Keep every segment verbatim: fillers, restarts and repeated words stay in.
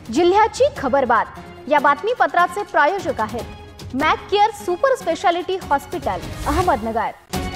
जिल्ह्याची खबरबात या बातमीपत्राचे प्रायोजक आहेत Mac Care super speciality hospital Ahmednagar.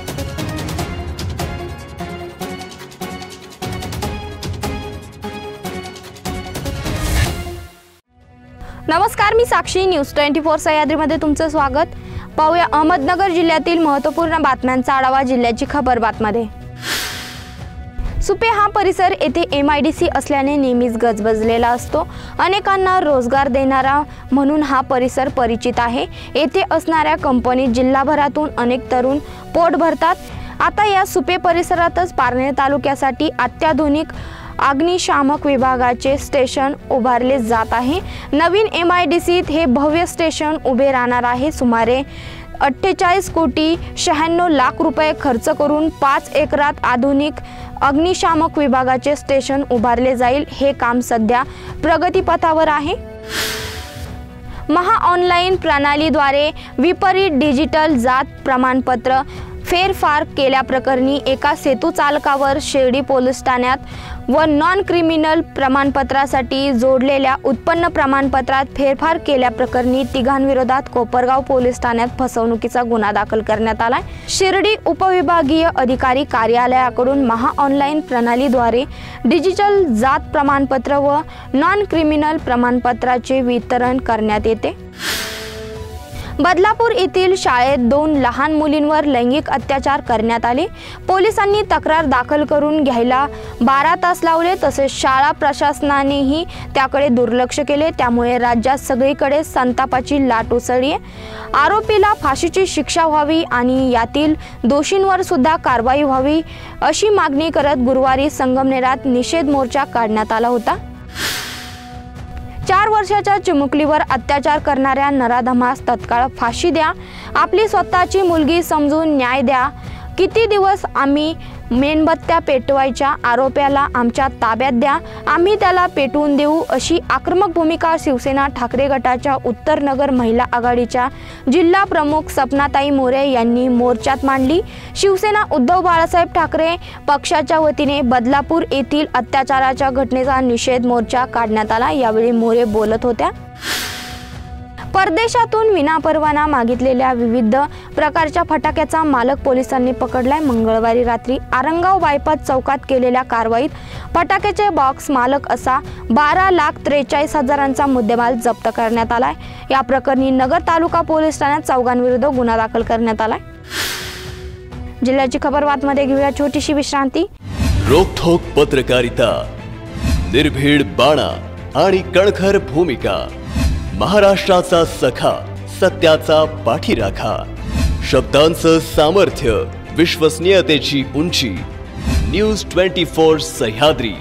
नमस्कार, मी साक्षी। न्यूज ट्वेंटी फोर सह्याद्रीमध्ये तुमचं स्वागत। पाहूया अहमदनगर जिल्ह्यातील महत्त्वपूर्ण बातम्यांचा आढावा जिल्ह्याची खबरबातमध्ये। सुपे हा परिसर येथे एम आय डी सी असल्याने नेहमीच गजबजलेला असतो। अनेकांना रोजगार देणारा म्हणून हा परिसर परिचित आहे। येथे असणाऱ्या कंपनीत जिल्हाभरातून अनेक तरुण पोट भरतात। आता या सुपे परिसरातच पारनेर तालुक्यासाठी अत्याधुनिक अग्निशामक विभागाचे स्टेशन उभारले जात आहे। नवीन एम आय डी सीत हे भव्य स्टेशन उभे राहणार आहे। सुमारे अठ्ठेचाळीस कोटी शहाण्णव लाख रुपये खर्च करून पाच एकरात आधुनिक अग्निशामक विभागाचे स्टेशन उभारले जाईल। हे काम सध्या प्रगतीपथावर आहे। महा ऑनलाईन प्रणालीद्वारे विपरीत डिजिटल जात प्रमाणपत्र फेरफार केल्याप्रकरणी एका सेतू चालकावर शिर्डी पोलीस ठाण्यात व नॉन क्रिमिनल प्रमाणपत्रासाठी जोडलेल्या उत्पन्न प्रमाणपत्रात फेरफार केल्याप्रकरणी तिघांविरोधात कोपरगाव पोलीस ठाण्यात फसवणुकीचा गुन्हा दाखल करण्यात आला। शिर्डी उपविभागीय अधिकारी कार्यालयाकडून महा ऑनलाईन प्रणालीद्वारे डिजिटल जात प्रमाणपत्र व नॉन क्रिमिनल प्रमाणपत्राचे वितरण करण्यात येते। बदलापूर येथील शाळेत दोन लहान मुलींवर लैंगिक अत्याचार करण्यात आले। पोलिसांनी तक्रार दाखल करून घ्यायला बारा तास लावले, तसेच शाळा प्रशासनानेही त्याकडे दुर्लक्ष केले। त्यामुळे राज्यात सगळीकडे संतापाची लाट उसळली आहे। आरोपीला फाशीची शिक्षा व्हावी आणि यातील दोषींवर सुद्धा कारवाई व्हावी अशी मागणी करत गुरुवारी संगमनेरात निषेध मोर्चा काढण्यात आला होता। चार वर्षाच्या चिमुकलीवर अत्याचार करणाऱ्या नराधमास तत्काळ फाशी द्या। आपली स्वतःची मुलगी समजून न्याय द्या। किती दिवस आम्ही मेणबत्त्या पेटवायच्या? आरोप्याला आमच्या ताब्यात द्या, आम्ही त्याला पेटवून देऊ अशी आक्रमक भूमिका शिवसेना ठाकरे गटाच्या उत्तर नगर महिला आघाडीच्या जिल्हा प्रमुख सपनाताई मोरे यांनी मोर्चात मांडली। शिवसेना उद्धव बाळासाहेब ठाकरे पक्षाच्या वतीने बदलापूर येथील अत्याचाराच्या घटनेचा निषेध मोर्चा काढण्यात आला। यावेळी मोरे बोलत होत्या। परदेशातून विनापरवाना मागितलेल्या विविध प्रकारच्या फटाक्याचा मालक पोलिसांनी पकडलाय। मंगळवारी रात्री आरंगाव बायपास चौकात केलेल्या कारवाईत फटाक्याचे बॉक्स मालक असा बारा लाख त्रेचाळीस हजारांचा मुद्देमाल जप्त करण्यात आलाय। या प्रकरणी नगर तालुका पोलीस ठाण्यात चौघांविरुद्ध गुन्हा दाखल करण्यात आलाय। जिल्ह्याची खबरबातमध्ये घेऊया छोटीशी विश्रांती। रोखोक पत्रकारिता, निर्भीड बाणा आणि कणखर भूमिका, महाराष्ट्राचा सखा, सत्याचा पाठीराखा, शब्दांचं सामर्थ्य, विश्वसनीयतेची उंची। News twenty four Sahyadri.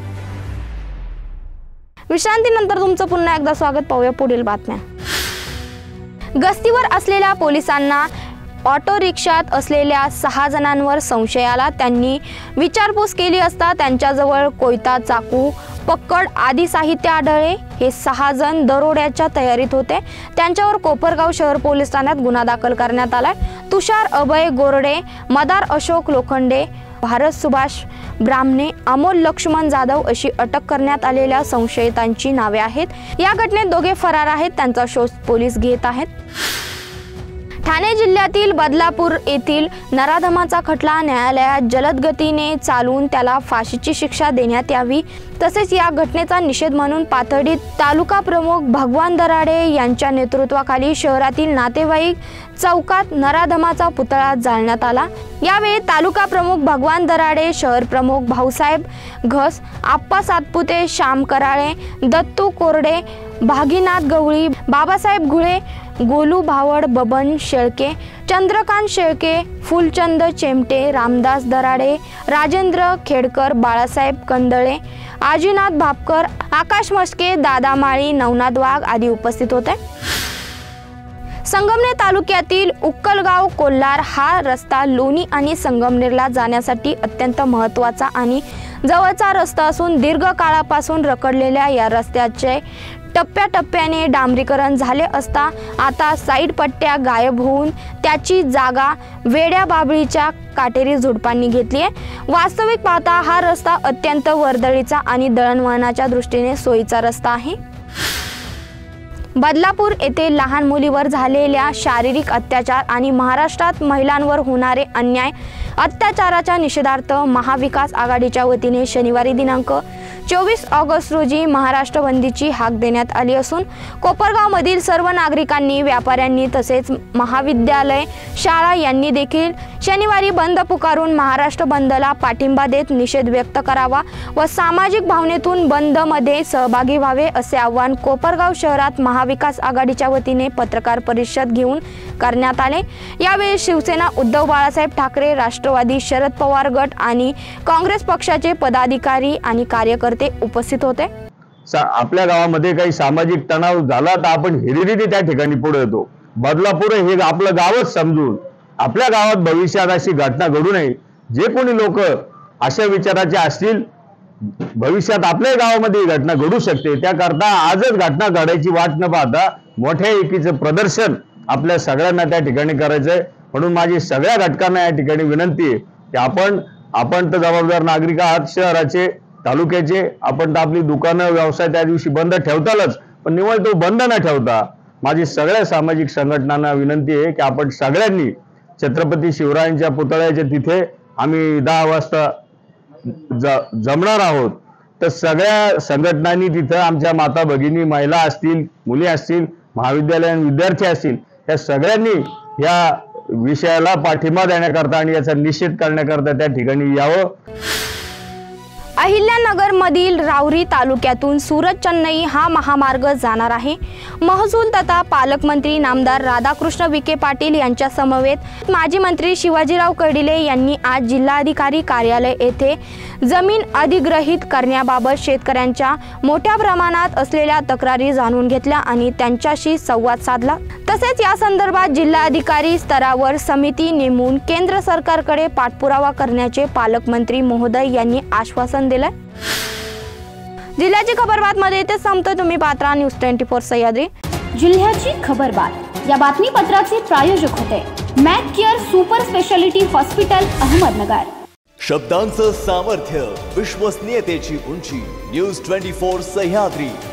विश्रांतीनंतर तुमचं पुन्हा एकदा स्वागत। पाहूया पुढील बातम्या। गस्तीवर असलेल्या पोलिसांना ऑटो रिक्षात असलेल्या सहा जणांवर संशय आला। त्यांनी विचारपूस केली असता त्यांच्याजवळ कोयता, चाकू, पक्कड आदी साहित्य आढळले। हे सहा जण दरोड्याच्या तयारीत होते। त्यांच्यावर कोपरगाव शहर पोलीस ठाण्यात गुन्हा दाखल करण्यात आलाय। तुषार अभय गोरडे, मदार अशोक लोखंडे, भारत सुभाष ब्राह्मणे, अमोल लक्ष्मण जाधव अशी अटक करण्यात आलेल्या संशयितांची नावे आहेत। या घटनेत दोघे फरार आहेत। त्यांचा शोध पोलीस घेत आहेत। ठाणे जिल्ह्यातील बदलापूर येथील नराधमाचा खटला न्यायालयात जलद गतीने चालवून त्याला फाशीची शिक्षा देण्यात यावी, तसेच या घटनेचा निषेध म्हणून पाथर्डी तालुका प्रमुख भगवान दराडे यांच्या नेतृत्वाखाली शहरातील नातेवाईक चौकात नराधमाचा पुतळा जाळण्यात आला। यावेळी तालुका प्रमुख भगवान दराडे, शहर प्रमुख भाऊसाहेब घस, आप्पा सातपुते, श्याम कराळे, दत्तू कोरडे, भागीनाथ गवळी, बाबासाहेब घुळे, गोलू भावड, बबन शेळके, चंद्रकांत शेळके, फुलचंद चेमटे, रामदास दराडे, राजेंद्र खेडकर, बाळासाहेब कंदळे, आजीनाथ भापकर, आकाश मस्के, दादा माळी, नवनाथ वाघ आदी उपस्थित होते। संगमनेर तालुक्यातील उक्कलगाव कोल्हार हा रस्ता लोणी आणि संगमनेरला जाण्यासाठी अत्यंत महत्त्वाचा आणि जवळचा रस्ता असून दीर्घ काळापासून रखडलेल्या या रस्त्याचे टप्प्याटप्प्याने डांबरीकरण झाले असता आता साईड पट्ट्या गायब होऊन त्याची जागा वेड्या बाबळीच्या काटेरी झुडपांनी घेतली आहे। वास्तविक पाहता हा रस्ता अत्यंत वर्दळीचा आणि दळणवळणाच्या दृष्टीने सोयीचा रस्ता आहे। बदलापूर येथे लहान मुलीवर झालेल्या शारीरिक अत्याचार आणि महाराष्ट्रात महिलांवर होणारे अन्याय अत्याचाराच्या निषेधार्थ महाविकास आघाडीच्या वतीने शनिवारी दिनांक चोवीस ऑगस्ट रोजी महाराष्ट्र बंदची हाक देण्यात आली असून कोपरगावमधील सर्व नागरिकांनी, व्यापाऱ्यांनी तसेच महाविद्यालय, शाळा यांनी देखील शनिवारी बंद पुकारून महाराष्ट्र बंदला पाठिंबा देत निषेध व्यक्त करावा व सामाजिक भावनेतून बंदमध्ये सहभागी व्हावे असे आवाहन कोपरगाव शहरात महाविकास आघाडीच्या वतीने पत्रकार परिषद घेऊन करण्यात आले। यावेळी शिवसेना उद्धव बाळासाहेब ठाकरे, राष्ट्रवादी शरद पवार गट आणि काँग्रेस पक्षाचे पदाधिकारी आणि कार्यकर्ते उपस्थित होते। आपल्या गावामध्ये काही सामाजिक तणाव झाला तर आपण हिरिरीने त्या ठिकाणी पुढे येतो। बदलापूर हे आपलं गावच समजून आपल्या गावात भविष्यात अशी घटना घडू नये। जे कोणी लोक अशा विचाराचे असतील, भविष्यात आपल्या गावामध्ये ही घटना घडू शकते, त्याकरता आजच घटना घडायची वाट न पाहता मोठ्या एकीचं प्रदर्शन आपल्या सगळ्यांना त्या ठिकाणी करायचंय। म्हणून माझी सगळ्या घटकांना या ठिकाणी विनंती आहे की आपण आपण तर जबाबदार नागरिक आहात, शहराचे, तालुक्याचे, आपण तर आपली दुकानं, व्यवसाय त्या दिवशी बंद ठेवतालच, पण निवळ तो बंद न ठेवता माझी सगळ्या सामाजिक संघटनांना विनंती आहे की आपण सगळ्यांनी छत्रपती शिवरायांच्या पुतळ्याच्या तिथे आम्ही दहा वाजता जमणार आहोत, तर सगळ्या संघटनांनी तिथं आमच्या माता भगिनी, महिला असतील, मुली असतील, महाविद्यालयीन विद्यार्थी असतील, या सगळ्यांनी या विषयाला पाठिंबा देण्याकरता आणि याचा निषेध करण्याकरता त्या ठिकाणी यावं। अहिल्यानगर मधील राहुरी तालुक्यातून सुरत चेन्नई हा महामार्ग जाणार आहे। महसूल तथा पालकमंत्री नामदार राधाकृष्ण विखे पाटील यांच्या समवेत माजी मंत्री शिवाजीराव कर्डिले यांनी आज जिल्हाधिकारी कार्यालय येथे जमीन अधिग्रहित करण्याबाबत शेतकऱ्यांच्या मोठ्या प्रमाणात असलेल्या तक्रारी जाणून घेतल्या आणि त्यांच्याशी संवाद साधला। तसेच या संदर्भात जिल्हाधिकारी स्तरावर समिती नेमून केंद्र सरकारकडे पाठपुरावा करण्याचे पालकमंत्री महोदय यांनी आश्वासन दिले। जिल्ह्याची खबरबात मध्ये ते संपतो। तुम्ही पात्रा न्यूज ट्वेंटी फोर सह्याद्री। जिल्ह्याची खबरबात या बातमीपत्राचे प्रायोजक होते Mac Care super speciality hospital, Ahmednagar. शब्दांचं सामर्थ्य, विश्वसनीयतेची उंची, न्यूज ट्वेंटी फोर सह्याद्री।